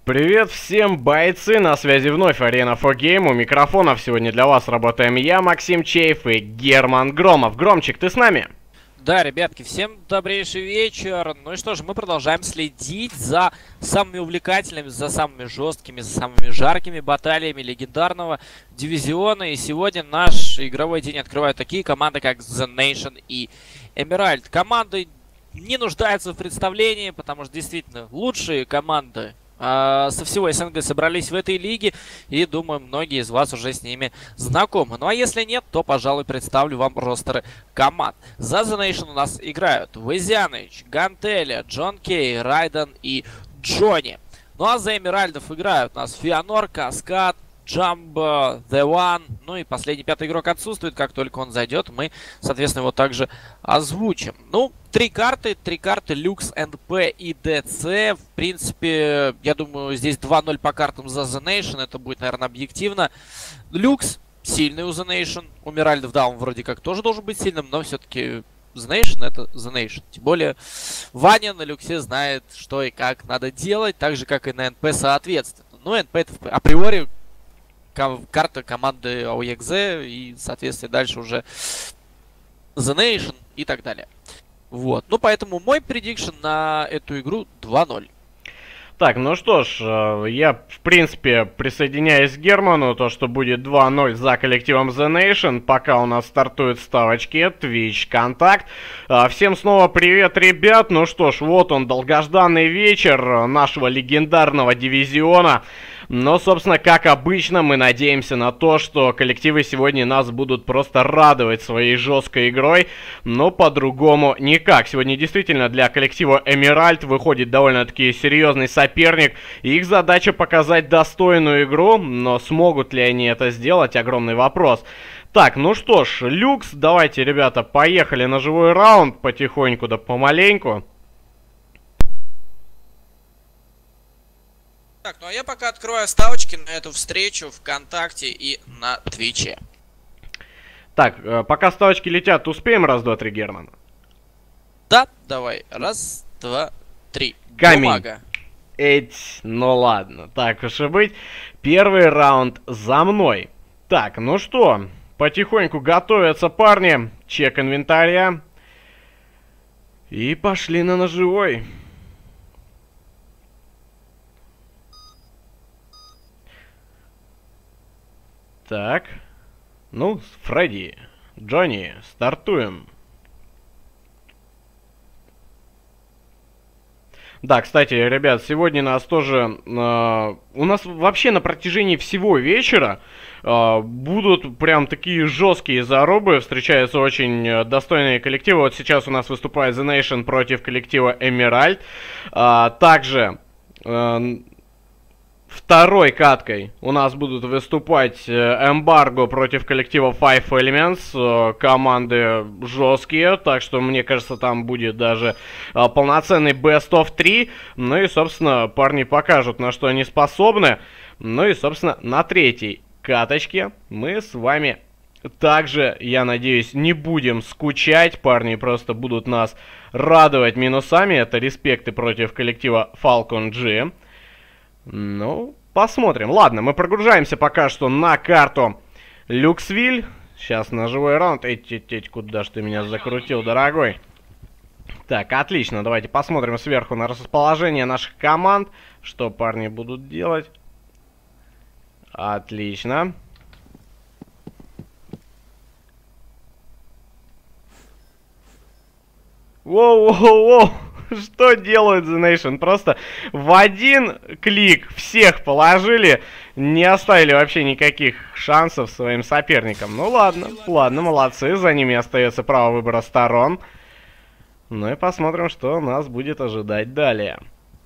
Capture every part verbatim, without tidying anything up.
Привет всем, бойцы, на связи вновь Arena фор гейм. У микрофонов сегодня для вас работаем я, Максим Чеев и Герман Громов. Громчик, ты с нами? Да, ребятки, всем добрейший вечер. Ну и что же, мы продолжаем следить за самыми увлекательными, за самыми жесткими, за самыми жаркими баталиями легендарного дивизиона. И сегодня наш игровой день открывают такие команды, как The Nation и Emerald. Команды не нуждаются в представлении, потому что действительно лучшие команды со всего СНГ собрались в этой лиге, и думаю, многие из вас уже с ними знакомы. Ну а если нет, то, пожалуй, представлю вам ростеры команд. За The Nation у нас играют Везяныч, Гантеля, Джон Кей, Райден и Джонни. Ну а за Эмеральдов играют у нас Фианор, Каскад, Джамбо, The One. Ну и последний пятый игрок отсутствует. Как только он зайдет, мы, соответственно, его также озвучим. Ну, три карты. Три карты Люкс, эн пи и ди си. В принципе, я думаю, здесь два ноль по картам за The Nation. Это будет, наверное, объективно. Люкс сильный у The Nation. У Миральдов, да, он вроде как тоже должен быть сильным, но все-таки The Nation — это The Nation. Тем более, Ваня на Люксе знает, что и как надо делать, так же, как и на эн пи, соответственно. Ну, эн пи — это априори карта команды эй о экс и, соответственно, дальше уже The Nation и так далее. Вот. Ну, поэтому мой предикшн на эту игру два ноль. Так, ну что ж, я, в принципе, присоединяюсь к Герману, то, что будет два ноль за коллективом The Nation, пока у нас стартуют ставочки, Twitch, Контакт. Всем снова привет, ребят. Ну что ж, вот он, долгожданный вечер нашего легендарного дивизиона. Но, собственно, как обычно, мы надеемся на то, что коллективы сегодня нас будут просто радовать своей жесткой игрой, но по-другому никак. Сегодня действительно для коллектива Emerald выходит довольно-таки серьезный соперник, и их задача показать достойную игру, но смогут ли они это сделать, огромный вопрос. Так, ну что ж, Люкс, давайте, ребята, поехали на живой раунд потихоньку да помаленьку. Так, ну а я пока открываю ставочки на эту встречу ВКонтакте и на Твиче. Так, пока ставочки летят, успеем раз, два, три, Герман? Да, давай. Раз, два, три. Камень. Бумага. Эть, ну ладно, так уж и быть. Первый раунд за мной. Так, ну что, потихоньку готовятся парни. Чек инвентаря. И пошли на ножевой. Так, ну, Фредди, Джонни, стартуем. Да, кстати, ребят, сегодня нас тоже... Э, у нас вообще на протяжении всего вечера э, будут прям такие жесткие зарубы. Встречаются очень достойные коллективы. Вот сейчас у нас выступает The Nation против коллектива Emerald. Э, также... Э, Второй каткой у нас будут выступать Эмбарго против коллектива Five Elements. Команды жесткие, так что мне кажется, там будет даже полноценный Best of три. Ну и, собственно, парни покажут, на что они способны. Ну и, собственно, на третьей каточке мы с вами также, я надеюсь, не будем скучать. Парни просто будут нас радовать минусами. Это респекты против коллектива Falcon G. Ну, посмотрим. Ладно, мы прогружаемся пока что на карту Люксвиль. Сейчас на живой раунд. Эть, эть, эть, куда ж ты меня закрутил, дорогой? Так, отлично. Давайте посмотрим сверху на расположение наших команд. Что парни будут делать? Отлично. Воу-воу-воу. Что делают The Nation? Просто в один клик всех положили, не оставили вообще никаких шансов своим соперникам. Ну ладно, ладно, молодцы, за ними остается право выбора сторон. Ну и посмотрим, что нас будет ожидать далее.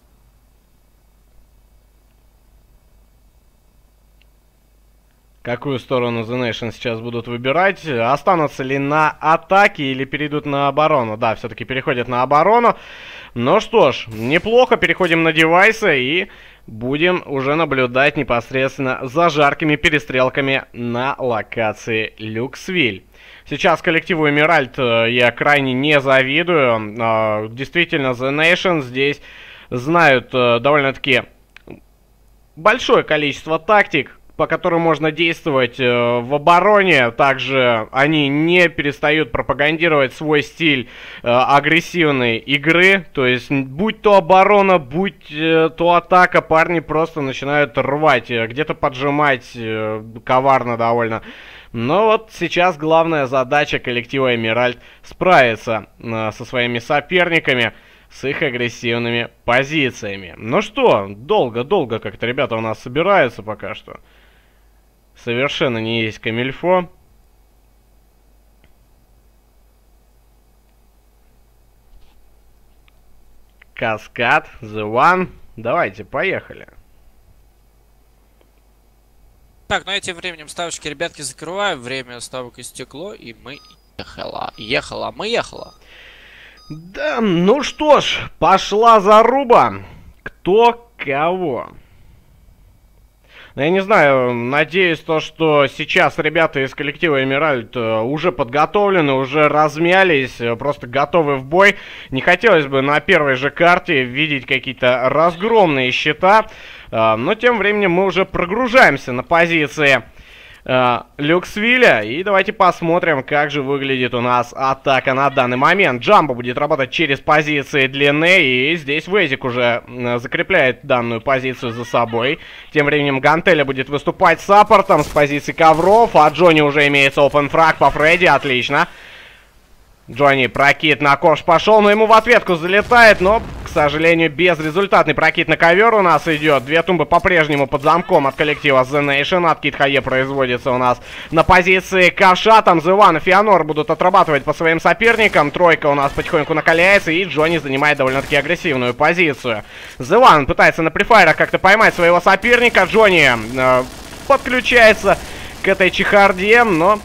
Какую сторону The Nation сейчас будут выбирать? Останутся ли на атаке или перейдут на оборону? Да, все-таки переходят на оборону. Ну что ж, неплохо. Переходим на девайсы и будем уже наблюдать непосредственно за жаркими перестрелками на локации Люксвиль. Сейчас коллективу Emerald я крайне не завидую. Действительно, The Nation здесь знают довольно-таки большое количество тактик, по которым можно действовать э, в обороне. Также они не перестают пропагандировать свой стиль э, агрессивной игры. То есть, будь то оборона, будь э, то атака, парни просто начинают рвать, э, где-то поджимать, э, коварно довольно. Но вот сейчас главная задача коллектива Эмиральд справиться э, со своими соперниками, с их агрессивными позициями. Ну что, долго-долго как-то ребята у нас собираются пока что. Совершенно не есть камильфо. Каскад, The One. Давайте, поехали. Так, ну я тем временем ставочки, ребятки, закрываю. Время ставок истекло, и мы ехала. Ехала, мы ехала. Да, ну что ж, пошла заруба. Кто кого? Ну, я не знаю, надеюсь, то, что сейчас ребята из коллектива Эмиральд уже подготовлены, уже размялись, просто готовы в бой. Не хотелось бы на первой же карте видеть какие-то разгромные счета, но тем временем мы уже прогружаемся на позиции Люксвилля. И давайте посмотрим, как же выглядит у нас атака на данный момент. Джамбо будет работать через позиции длины, и здесь Везик уже закрепляет данную позицию за собой. Тем временем Гантеля будет выступать саппортом с позиции ковров, а Джонни уже имеется open фраг по Фредди, отлично. Джонни прокид на ковш пошел, но ему в ответку залетает, но, к сожалению, безрезультатный прокид на ковер у нас идет. Две тумбы по-прежнему под замком от коллектива The Nation. Откид Хае производится у нас на позиции ковша. Там The One и Фианор будут отрабатывать по своим соперникам. Тройка у нас потихоньку накаляется, и Джонни занимает довольно-таки агрессивную позицию. The One пытается на префайрах как-то поймать своего соперника. Джонни э, подключается к этой чехарде, но...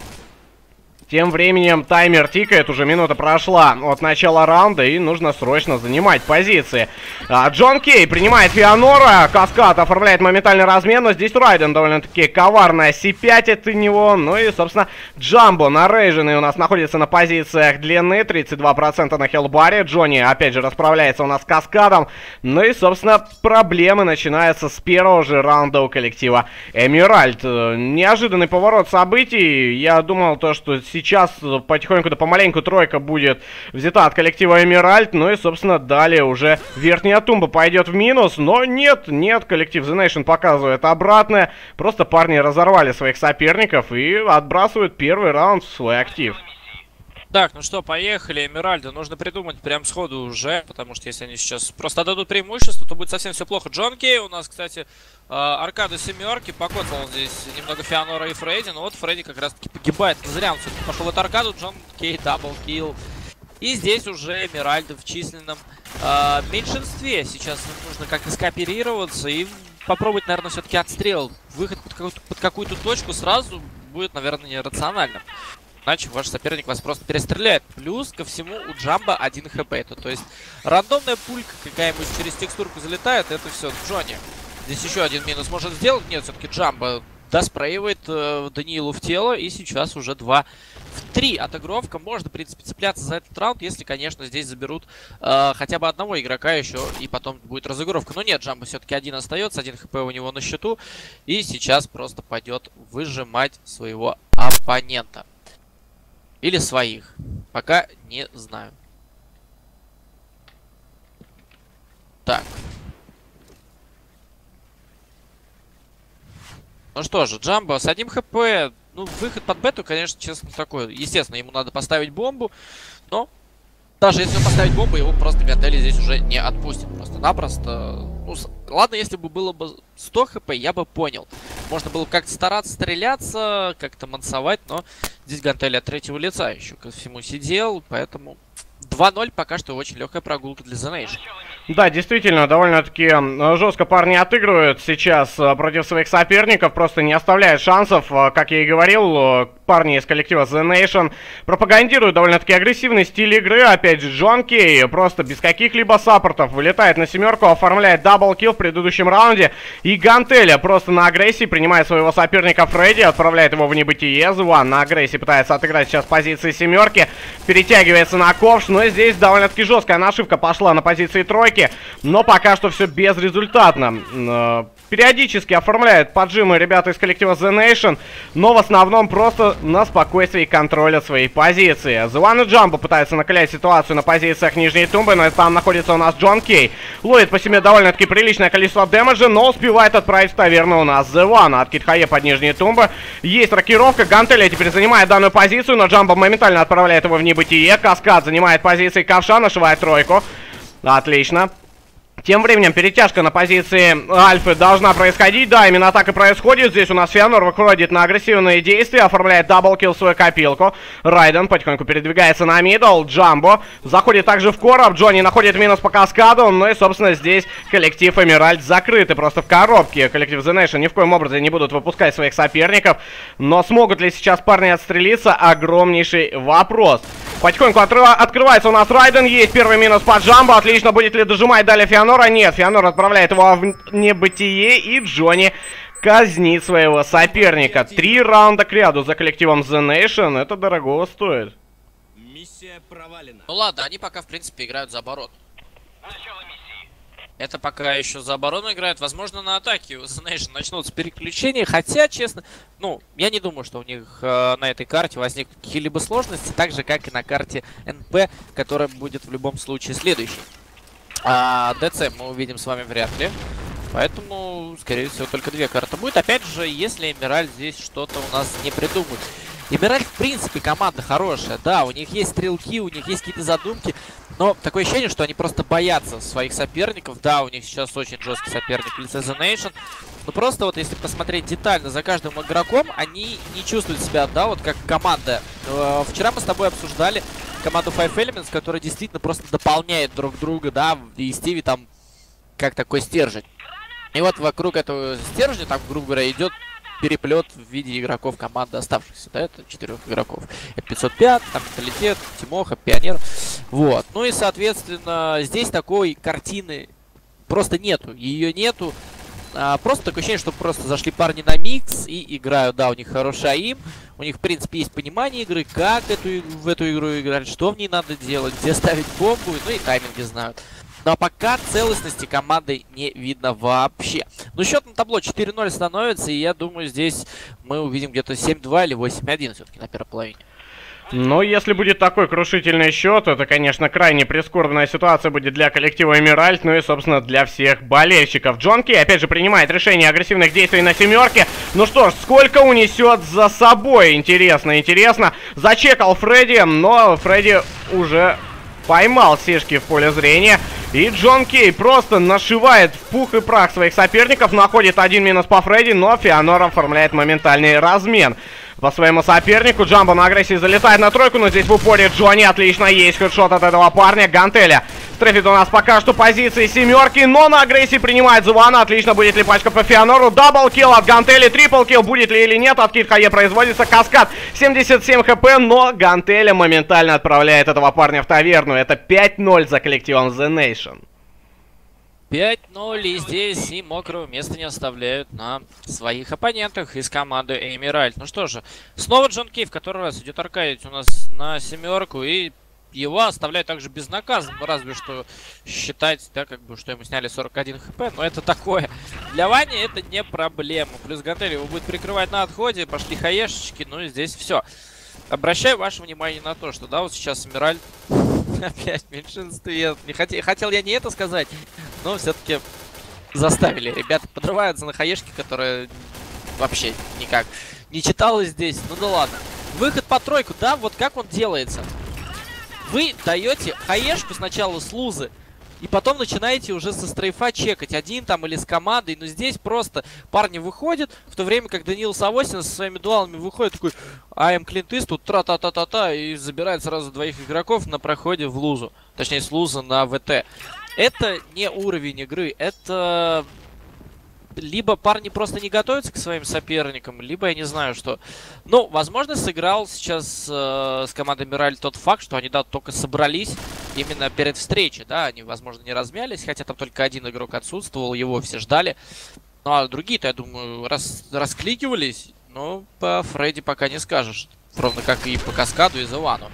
Тем временем таймер тикает, уже минута прошла от начала раунда, и нужно срочно занимать позиции. А, Джон Кей принимает Фианора, Каскад оформляет моментальный размен, но здесь Райден довольно-таки коварная, Си пять от него. Ну и, собственно, Джамбо на Рейжене у нас находится на позициях длины, тридцать два процента на хелбаре. Джонни, опять же, расправляется у нас с Каскадом. Ну и, собственно, проблемы начинаются с первого же раунда у коллектива Эмиральд. Неожиданный поворот событий. Я думал то, что сейчас Сейчас потихоньку да помаленьку тройка будет взята от коллектива Эмиральд. Ну и, собственно, далее уже верхняя тумба пойдет в минус. Но нет, нет, коллектив The Nation показывает обратное. Просто парни разорвали своих соперников и отбрасывают первый раунд в свой актив. Так, ну что, поехали, Эмиральда. Нужно придумать прям сходу уже, потому что если они сейчас просто отдадут преимущество, то будет совсем все плохо. Джон Кей у нас, кстати, аркада семерки, покоцал он здесь немного Фианора и Фредди, но вот Фредди как раз таки погибает. Не зря он все-таки пошел в эту аркаду, Джон Кей даблкилл. И здесь уже Эмиральда в численном э, меньшинстве. Сейчас нужно как-то скооперироваться и попробовать, наверное, все-таки отстрел. Выход под какую-то, под какую-то точку сразу будет, наверное, нерациональным. Иначе ваш соперник вас просто перестреляет. Плюс ко всему у Джамбо один хп. Это, то есть рандомная пулька какая-нибудь через текстурку залетает, это все Джонни. Здесь еще один минус может сделать. Нет, все-таки Джамбо доспрейвает э, Даниилу в тело. И сейчас уже два в три отыгровка. Можно, в принципе, цепляться за этот раунд, если, конечно, здесь заберут э, хотя бы одного игрока еще. И потом будет разыгровка. Но нет, Джамбо все-таки один остается. Один хп у него на счету. И сейчас просто пойдет выжимать своего оппонента. Или своих. Пока не знаю. Так. Ну что же, Джамбо с одним хп. Ну, выход под бету, конечно, честно, такой. Естественно, ему надо поставить бомбу. Но даже если он поставить бомбу, его просто Гантели здесь уже не отпустит. Просто-напросто. Ну, ладно, если бы было бы сто хп, я бы понял. Можно было как-то стараться стреляться, как-то мансовать, но здесь Гантели от третьего лица еще ко всему сидел, поэтому два ноль пока что очень легкая прогулка для The Nation. Да, действительно, довольно-таки жестко парни отыгрывают сейчас против своих соперников, просто не оставляют шансов, как я и говорил. парни из коллектива The Nation пропагандируют довольно-таки агрессивный стиль игры. Опять же, Джон Кей просто без каких-либо саппортов вылетает на семерку, оформляет даблкил в предыдущем раунде. И Гантеля просто на агрессии принимает своего соперника Фредди, отправляет его в небытие. Зван на агрессии пытается отыграть сейчас позиции семерки, перетягивается на ковш, но здесь довольно-таки жесткая нашивка пошла на позиции тройки, но пока что все безрезультатно. Периодически оформляют поджимы ребята из коллектива The Nation, но в основном просто на спокойствии контролят свои позиции. The One и Jumbo пытаются накалять ситуацию на позициях нижней тумбы, но там находится у нас Джон Кей. Ловит по себе довольно-таки приличное количество дэмэджа, но успевает отправить в таверну у нас The One. От Китхае под нижние тумбы. Есть рокировка, Гантеля теперь занимает данную позицию, но Jumbo моментально отправляет его в небытие. Каскад занимает позиции ковша, нашивает тройку. Отлично. Тем временем перетяжка на позиции Альфы должна происходить. Да, именно так и происходит. Здесь у нас Феонор выходит на агрессивные действия, оформляет даблкил в свою копилку. Райден потихоньку передвигается на мидл. Джамбо заходит также в короб. Джонни находит минус по каскаду. Ну и, собственно, здесь коллектив Эмеральд закрыты просто в коробке. Коллектив The Nation ни в коем образе не будут выпускать своих соперников. Но смогут ли сейчас парни отстрелиться? Огромнейший вопрос. Потихоньку открывается у нас Райден. Есть первый минус по Джамбо. Отлично. Будет ли дожимать далее Феонор? Нет, Феонор отправляет его в небытие, и Джонни казнит своего соперника. Три раунда к ряду за коллективом The Nation. Это дорогого стоит. Миссия провалена. Ну ладно, они пока, в принципе, играют за оборону. Это пока еще за оборону играют. Возможно, на атаке у The Nation начнутся переключения. Хотя, честно, ну, я не думаю, что у них э, на этой карте возникнут какие-либо сложности. Так же, как и на карте эн пи, которая будет в любом случае следующей. А ДЦ мы увидим с вами вряд ли. Поэтому, скорее всего, только две карты будет. Опять же, если Эмеральд здесь что-то у нас не придумают. Эмеральд, в принципе, команда хорошая. Да, у них есть стрелки, у них есть какие-то задумки. Но такое ощущение, что они просто боятся своих соперников. Да, у них сейчас очень жесткий соперник в лице The Nation. Но просто вот если посмотреть детально за каждым игроком, они не чувствуют себя, да, вот как команда. Э, вчера мы с тобой обсуждали команду Five Elements, которая действительно просто дополняет друг друга, да, и Стиви там как такой стержень. И вот вокруг этого стержня, там, грубо говоря, идет переплет в виде игроков команды оставшихся, да, это четырех игроков. Это пятьсот пять, там Менталитет, Тимоха, Пионер. Вот. Ну и, соответственно, здесь такой картины просто нету. Ее нету. А, просто такое ощущение, что просто зашли парни на микс и играют. Да, у них хороший аим. У них, в принципе, есть понимание игры, как эту, в эту игру играть, что в ней надо делать, где ставить бомбу, ну и тайминги знают. Но пока целостности команды не видно вообще. Ну, счет на табло четыре ноль становится, и я думаю, здесь мы увидим где-то семь два или восемь один все-таки на первой половине. Но если будет такой крушительный счет, это, конечно, крайне прискорбная ситуация будет для коллектива Эмеральд, ну и, собственно, для всех болельщиков. Джон Кей, опять же, принимает решение агрессивных действий на семерке. Ну что ж, сколько унесет за собой? Интересно, интересно. Зачекал Фредди, но Фредди уже поймал сишки в поле зрения. И Джон Кей просто нашивает в пух и прах своих соперников. Находит один минус по Фредди, но Феонор оформляет моментальный размен по своему сопернику. Джамбо на агрессии залетает на тройку, но здесь в упоре Джонни. Отлично, есть хедшот от этого парня. Гантеля трефит у нас пока что позиции семерки, но на агрессии принимает Зувана. Отлично, будет ли пачка по Феонору. Даблкил от Гантели, триплкил будет ли или нет. От Китхае производится каскад. семьдесят семь хп, но Гантеля моментально отправляет этого парня в таверну. Это пять ноль за коллективом The Nation. пять ноль, и здесь и мокрого места не оставляют на своих оппонентах из команды Эмеральд. Ну что же, снова Джон Кей в который раз идет аркадить у нас на семерку, и его оставляют также безнаказанным, разве что считать, да, как бы, что ему сняли сорок один хп, но это такое. Для Вани это не проблема. Плюс Гантель его будет прикрывать на отходе, пошли хаешечки, ну и здесь все. Обращаю ваше внимание на то, что, да, вот сейчас Эмеральд опять в меньшинстве. Не хотел, хотел я не это сказать, но все-таки заставили. Ребята подрываются на хаешки, которые вообще никак не читалось здесь. Ну да ладно. Выход по тройку, да, вот как он делается. Вы даете хаешку сначала с лузы, и потом начинаете уже со стрейфа чекать, один там или с командой. Но здесь просто парни выходят, в то время как Даниил Савосин со своими дуалами выходит такой АМ Клинтист, тут тра-та-та-та-та, и забирает сразу двоих игроков на проходе в лузу. Точнее, с лузы на ВТ. Это не уровень игры, это либо парни просто не готовятся к своим соперникам, либо я не знаю что. Ну, возможно, сыграл сейчас э, с командой Мираль тот факт, что они, да, только собрались именно перед встречей, да, они, возможно, не размялись, хотя там только один игрок отсутствовал, его все ждали. Ну, а другие-то, я думаю, рас, раскликивались, но по Фредди пока не скажешь, ровно как и по Каскаду и Зевану.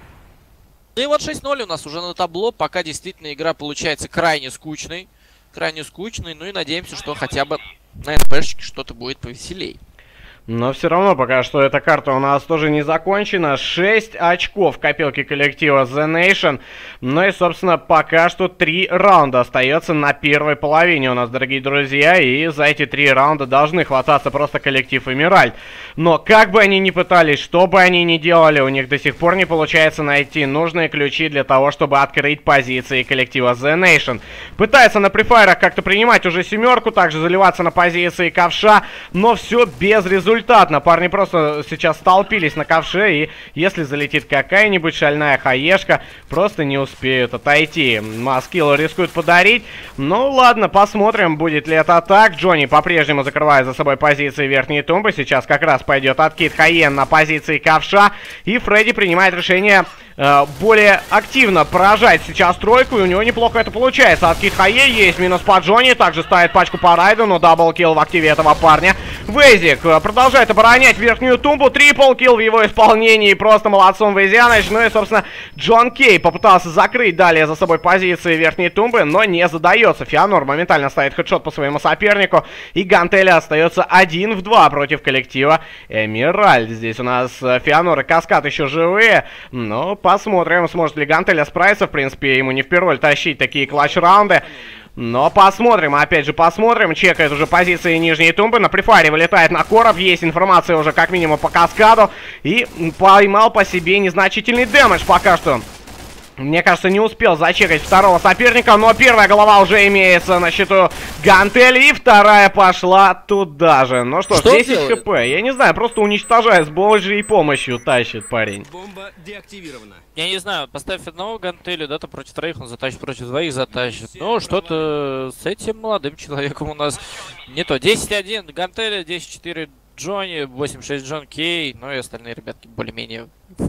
Ну и вот шесть ноль у нас уже на табло, пока действительно игра получается крайне скучной. Крайне скучный, ну и надеемся, что хотя бы на эн пэ-шечке что-то будет повеселей. Но все равно пока что эта карта у нас тоже не закончена. шесть очков в копилке коллектива The Nation. Ну и, собственно, пока что три раунда остается на первой половине у нас, дорогие друзья. И за эти три раунда должны хвататься просто коллектив Эмеральд. Но как бы они ни пытались, что бы они ни делали, у них до сих пор не получается найти нужные ключи для того, чтобы открыть позиции коллектива The Nation. Пытается на префайрах как-то принимать уже семерку, также заливаться на позиции ковша, но все без результата. Парни просто сейчас столпились на ковше, и если залетит какая-нибудь шальная хаешка, просто не успеют отойти. Маскилл рискует подарить. Ну ладно, посмотрим, будет ли это так. Джонни по-прежнему закрывает за собой позиции верхней тумбы. Сейчас как раз пойдет откид Хайен на позиции ковша. И Фредди принимает решение э, более активно поражать сейчас тройку, и у него неплохо это получается. Откид Хайе есть, минус по Джонни. Также ставит пачку по Райду, но даблкилл в активе этого парня. Вейзик продолжает Продолжает оборонять верхнюю тумбу. Трипл килл в его исполнении. Просто молодцом Вейзяныч. Ну и, собственно, Джон Кей попытался закрыть далее за собой позиции верхней тумбы, но не задается. Фианор моментально ставит хедшот по своему сопернику. И Гантеля остается один в два против коллектива Эмеральд. Здесь у нас Фианор и Каскад еще живые. Но посмотрим, сможет ли Гантеля справиться. В принципе, ему не впервые тащить такие клатч-раунды. Но посмотрим, опять же посмотрим. Чекает уже позиции нижней тумбы. На префаре вылетает на короб. Есть информация уже как минимум по Каскаду. И поймал по себе незначительный дэмэдж пока что. Мне кажется, не успел зачекать второго соперника, но первая голова уже имеется на счету Гантели, и вторая пошла туда же. Ну что ж, что десять хп. Я не знаю, просто уничтожая с божьей помощью тащит парень. Бомба деактивирована. Я не знаю, поставь одного Гантелю, да, то против троих он затащит, против двоих затащит. Ну, что-то с этим молодым человеком у нас не то. десять один Гантеля, десять четыре Джонни, восемь шесть Джон Кей, ну и остальные ребятки более-менее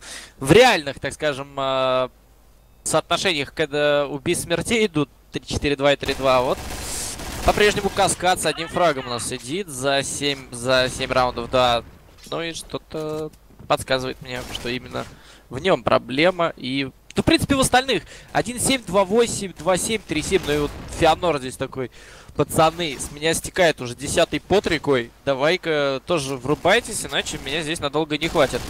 в реальных, так скажем, соотношениях, когда убийств смертей идут три четыре два и три два. Вот по-прежнему Каскад с одним фрагом у нас сидит за семь, за семь раундов, да. Ну и что-то подсказывает мне, что именно в нем проблема. И, ну, в принципе, в остальных один семь, два восемь, два семь, три семь. Ну и вот Фианор здесь такой: пацаны, с меня стекает уже десятый пот рекой. Давай-ка тоже врубайтесь, иначе меня здесь надолго не хватит.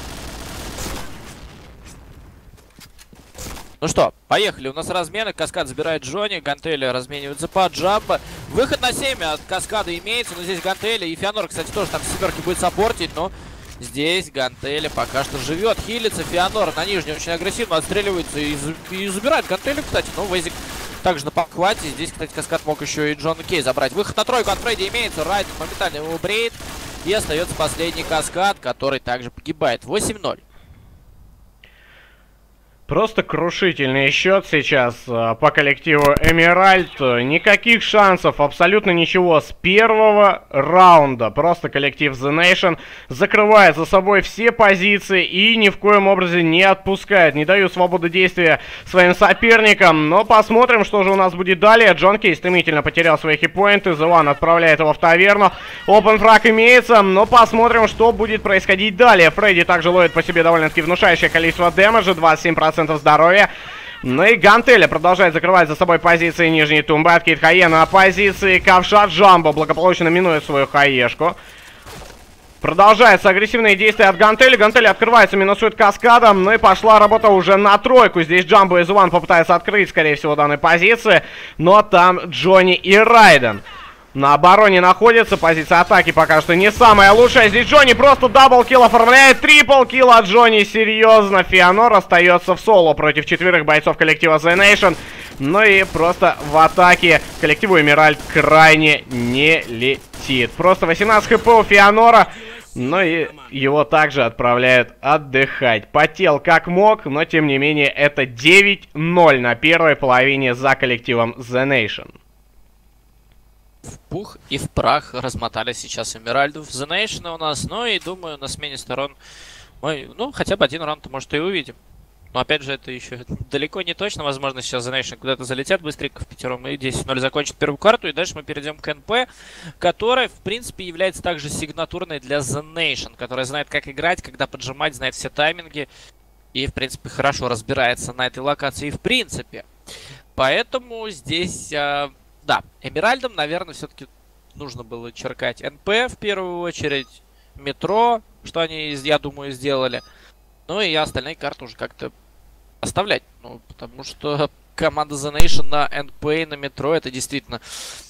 Ну что, поехали. У нас размены. Каскад забирает Джонни. Гантеля разменивается по Джамбо. Выход на семь от Каскада имеется. Но здесь Гантеля и Фианор, кстати, тоже там семерки будет саппортить. Но здесь Гантеля пока что живет. Хилится. Фианор на нижней очень агрессивно отстреливается. И, и забирает Гантелю, кстати. Но Вейзик также на подхвате. Здесь, кстати, Каскад мог еще и Джон Кей забрать. Выход на тройку от Фредди имеется. Райд моментально его бреет. И остается последний Каскад, который также погибает. восемь ноль. Просто крушительный счет сейчас э, по коллективу Эмеральд. Никаких шансов, абсолютно ничего с первого раунда. Просто коллектив The Nation закрывает за собой все позиции и ни в коем образе не отпускает. Не дают свободу действия своим соперникам. Но посмотрим, что же у нас будет далее. Джон Кей стремительно потерял свои хитпоинты. The One отправляет его в таверну. Open фраг имеется, но посмотрим, что будет происходить далее. Фредди также ловит по себе довольно-таки внушающее количество дэмэджа. двадцать семь процентов здоровья. Ну и Гантеля продолжает закрывать за собой позиции нижней тумбы. Откид Хайена на позиции ковша. Джамбо благополучно минует свою хаешку. Продолжаются агрессивные действия от Гантели. Гантели открывается, минусует Каскадом. Ну и пошла работа уже на тройку. Здесь Джамбо и Зуан попытаются открыть, скорее всего, данной позиции. Но там Джонни и Райден на обороне находится. Позиция атаки пока что не самая лучшая. Здесь Джонни просто даблкилл оформляет. Трипл килл от Джонни. Серьезно. Фианор остается в соло против четверых бойцов коллектива The Nation. Ну и просто в атаке коллективу Эмеральд крайне не летит. Просто восемнадцать хп у Фианора. Ну и его также отправляют отдыхать. Потел как мог, но тем не менее это девять ноль на первой половине за коллективом The Nation. в пух и в прах размотали сейчас Эмеральдов. The Nation у нас, ну и думаю, на смене сторон мы, ну, хотя бы один раунд, может, и увидим. Но опять же, это еще далеко не точно. Возможно, сейчас The Nation куда-то залетят быстренько в пятером и десять ноль закончит первую карту. И дальше мы перейдем к эн пи, которая, в принципе, является также сигнатурной для The Nation, которая знает, как играть, когда поджимать, знает все тайминги. И, в принципе, хорошо разбирается на этой локации в принципе. Поэтому здесь, э, да, Эмеральдом, наверное, все-таки нужно было черкать эн пи в первую очередь. Метро, что они, я думаю, сделали. Ну и остальные карты уже как-то оставлять. Ну, потому что команда The Nation на эн пи и на метро это действительно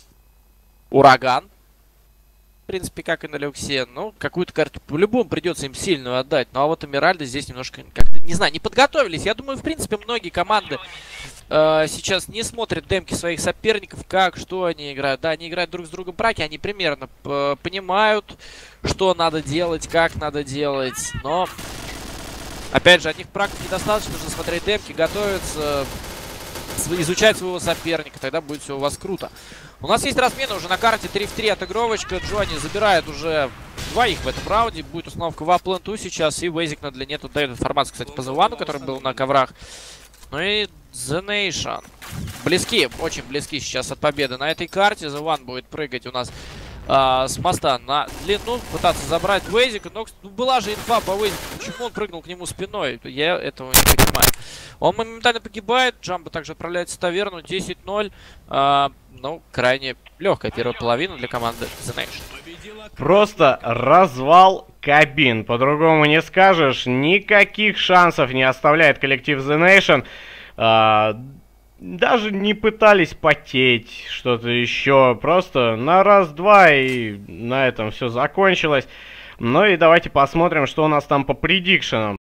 ураган. В принципе, как и на Люксе. Ну, какую-то карту по-любому придется им сильную отдать. Ну а вот Эмеральды здесь немножко как-то, не знаю, не подготовились. Я думаю, в принципе, многие команды э, сейчас не смотрят демки своих соперников, как, что они играют. Да, они играют друг с другом браки, они примерно понимают, что надо делать, как надо делать. Но... Опять же, от них практики недостаточно, нужно смотреть демки, готовиться, изучать своего соперника, тогда будет все у вас круто. У нас есть размена уже на карте три в три отыгровочка. Джонни забирает уже двоих в этом раунде. Будет установка в апленту сейчас. И Вейзик на длине тут дает информацию, кстати, по Зевану, который был на коврах. Ну и The Nation. Близки, очень близки сейчас от победы на этой карте. Зеван будет прыгать у нас а, с моста на длину, пытаться забрать Вейзика. Но была же инфа по Вейзику. Почему он прыгнул к нему спиной? Я этого не понимаю. Он моментально погибает. Джамбо также отправляется в таверну. десять ноль. А, ну, крайне легкая первая половина для команды The Nation. Просто развал кабин. По-другому не скажешь. Никаких шансов не оставляет коллектив The Nation. А, даже не пытались потеть, что-то еще. Просто на раз-два и на этом все закончилось. Ну и давайте посмотрим, что у нас там по предикшенам.